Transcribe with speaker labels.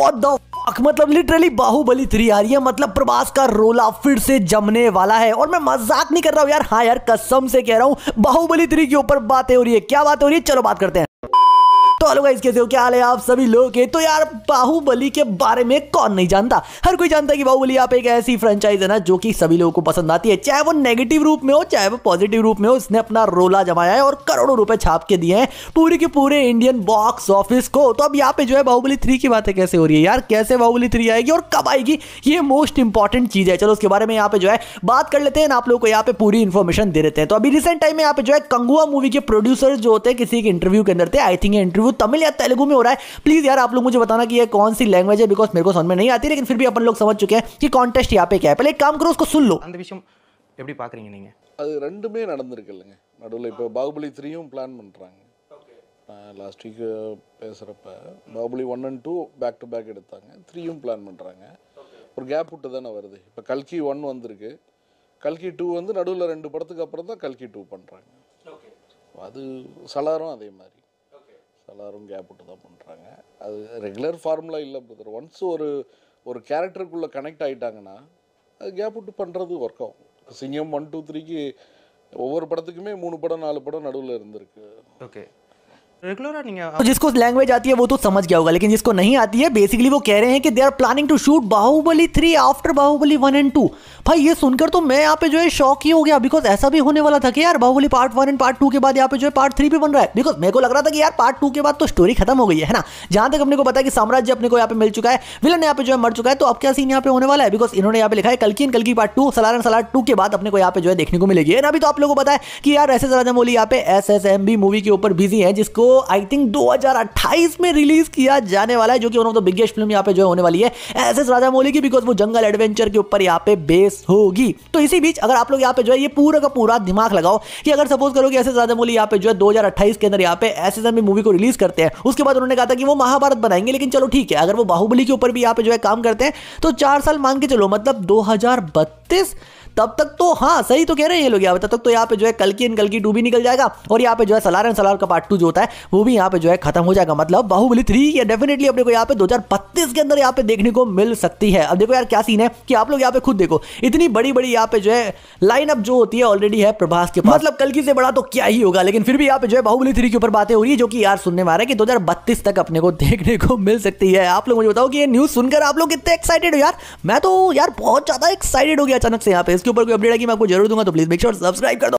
Speaker 1: What the fuck, मतलब literally Baahubali 3 आ रही है। मतलब प्रभास का रोला फिर से जमने वाला है और मैं मजाक नहीं कर रहा हूं यार। हाँ यार, कसम से कह रहा हूं, बाहुबली 3 के ऊपर बातें हो रही है। क्या बात हो रही है, चलो बात करते हैं। तो हेलो गाइस, कैसे हो, क्या हाल है आप सभी लोग के। तो यार बाहुबली के बारे में कौन नहीं जानता, हर कोई जानता है कि बाहुबली आप एक ऐसी फ्रेंचाइज है ना जो कि सभी लोगों को पसंद आती है, चाहे वो नेगेटिव रूप में हो चाहे वो पॉजिटिव रूप में हो। इसने अपना रोला जमाया है और करोड़ों रुपए छाप के दिए हैं पूरे के पूरे इंडियन बॉक्स ऑफिस को। तो अब यहाँ पे जो है बाहुबली 3 की बातें कैसे हो रही है यार, कैसे बाहुबली 3 आएगी और कब आएगी, ये मोस्ट इंपॉर्टेंट चीज है। चलो उसके बारे में यहाँ पे जो है बात कर लेते हैं, आप लोगों को यहाँ पे पूरी इन्फॉर्मेशन दे देते हैं। तो अभी रिसेंट टाइम में यहाँ पे जो है कंगुआ मूवी के प्रोड्यूसर जो होते हैं किसी के इंटरव्यू के अंदर थे, आई थिंक इंटरव्यू तमिल या तेलुगु में हो रहा है। प्लीज यार आप लोग मुझे बताना कि ये कौन सी लैंग्वेज है, बिकॉज मेरे को समझ में नहीं आती, लेकिन फिर भी अपन लोग समझ चुके हैं कि कॉन्टेस्ट यहाँ पे क्या है। पहले एक काम करो, उसको सुन लो।
Speaker 2: அந்த விஷயம் எப்படி பாக்குறீங்க நீங்க?
Speaker 3: அது ரெண்டுமே நடந்திருக்குல்லங்க. நடுவில் இப்போ பாகுபலி 3யும் பிளான் பண்ணுறாங்க. லாஸ்ட் வீக் பேசுகிறப்ப Baahubali 1 and 2 back to back எடுத்தாங்க, 3யும் பிளான் பண்ணுறாங்க. ஒரு கேப் விட்டு தானே வருது. இப்போ கல்கி 1 வந்திருக்கு, கல்கி 2 வந்து நடுவில் 2 படத்துக்கு அப்புறம் தான் கல்கி 2 பண்ணுறாங்க. அது சலாரும் அதே மாதிரி எல்லாரும் கேப் விட்டு தான் பண்ணுறாங்க. அது ரெகுலர் ஃபார்முலா இல்லை பிரதர். ஒன்ஸ் ஒரு கேரக்டருக்குள்ளே கனெக்ட் ஆகிட்டாங்கன்னா அது கேப் விட்டு பண்ணுறது ஒர்க் ஆகும். சிங்கம் 1, 2, 3க்கு ஒவ்வொரு படத்துக்குமே 3 படம் 4 படம் நடுவில் இருந்திருக்கு.
Speaker 2: ஓகே, रेगुलर नहीं है।
Speaker 1: तो जिसको लैंग्वेज आती है वो तो समझ गया होगा, लेकिन जिसको नहीं आती है बेसिकली वो कह रहे हैं कि they are planning to shoot Baahubali 3 after Baahubali 1 and 2। भाई ये सुनकर तो मैं यहाँ पे जो है शॉक ही हो गया, बिकॉज ऐसा भी होने वाला था कि यार बाहुबली पार्ट 1 एंड पार्ट 2 के बाद यहाँ पे जो है पार्ट 3 भी बन रहा है। बिकॉज मेरे को लग रहा था कि यार पार्ट 2 के बाद तो स्टोरी खत्म हो गई है ना। जहां तक अपने को पता है कि साम्राज्य अपने को यहाँ पे मिल चुका है, विलन यहाँ पे जो है मर चुका है, तो अब क्या सीन यहाँ पे होने वाला है। बिकॉज इन्होंने यहाँ पे लिखा है कल्कि एंड कल्कि पार्ट 2 सलार एंड सलार 2 के बाद अपने को यहाँ पे जो है देखने को मिलेगी। अभी तो आप लोगों को पता है कि यार एस एस राजामौली यहाँ पे SSMB मूवी के ऊपर बिजी है, जिसको आई थिंक 2028 में रिलीज किया जाने वाला है, जो कि one of the biggest film यहाँ पे जो होने वाली है एस राजामौली की, बिकॉज वो जंगल एडवेंचर के ऊपर यहाँ पे बेस होगी। तो इसी बीच अगर आप लोग यहाँ पे जो है ये पूरा का पूरा दिमाग लगाओ कि अगर सपोज करो कि एस राजामौली यहाँ पे जो है 2028 के अंदर यहाँ पे SSMB मूवी को रिलीज करते हैं, उसके बाद उन्होंने कहा था कि वो महाभारत बनाएंगे, लेकिन चलो ठीक है, अगर वो बाहुबली के ऊपर भी यहाँ पे जो है काम करते हैं तो 4 साल मान के चलो, मतलब 2032 तब तक तो हाँ सही तो कह रहे हैं ये लोग यहाँ पे, तब तक तो यहाँ पे जो है कल्कि एंड कल्कि 2 भी निकल जाएगा और यहाँ पे जो है सलार एंड सलार का पार्ट 2 जो होता है वो भी यहाँ पे जो है खत्म हो जाएगा। मतलब बाहुबली 3 ये डेफिनेटली अपने को यहाँ पे 2032 के अंदर यहाँ पे देखने को मिल सकती है। अब देखो यार क्या सीन है कि आप लोग यहाँ पे खुद देखो, इतनी बड़ी बड़ी यहाँ पे जो है लाइनअप जो होती है ऑलरेडी है प्रभास के पास, मतलब कल्कि से बड़ा तो क्या ही होगा, लेकिन फिर भी यहाँ पे जो है बाहुबली 3 के ऊपर बातें हो रही है, जो कि यार सुनने में आ रहा है कि 2032 तक अपने को देखने को मिल सकती है। आप लोग मुझे बताओ कि ये न्यूज सुनकर आप लोग कितने एक्साइटेड हो यार। मैं तो यार बहुत ज्यादा एक्साइटेड हो गया अचानक से। यहाँ पे इसके ऊपर कोई अपडेट है कि मैं आपको जरूर दूंगा, तो प्लीज मेक श्योर सब्सक्राइब कर दो।